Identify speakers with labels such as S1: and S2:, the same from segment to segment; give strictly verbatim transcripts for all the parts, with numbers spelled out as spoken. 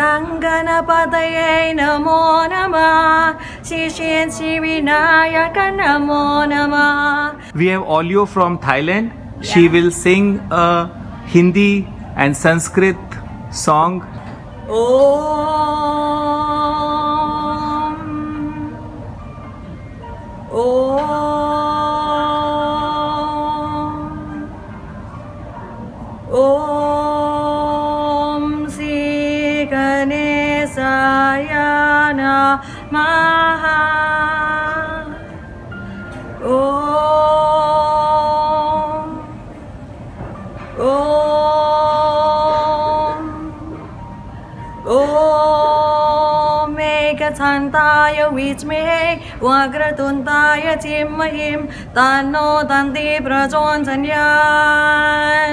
S1: Ganganapataye Namo Namah. Shishin Sivinayaka Namo Namah.
S2: We have audio from Thailand. She yeah. will sing a Hindi and Sanskrit song.
S1: Om. Om. Om Sri Ganesaya Namaha. Om. Om. Om Megatantaya Vijmahe Vagratundaya Dhimahim Tanno Tanti Prachodyanyan.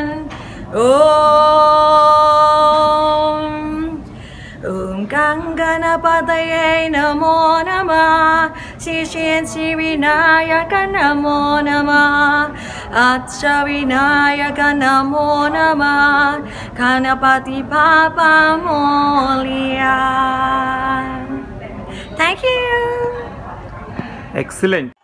S1: Om Om Ganganapataye Namo Namah. Shishin Sivinayaka Namo Namah. Achavinayaka Namo Namah. Kanapati Papa Molia. Thank you.
S2: Excellent.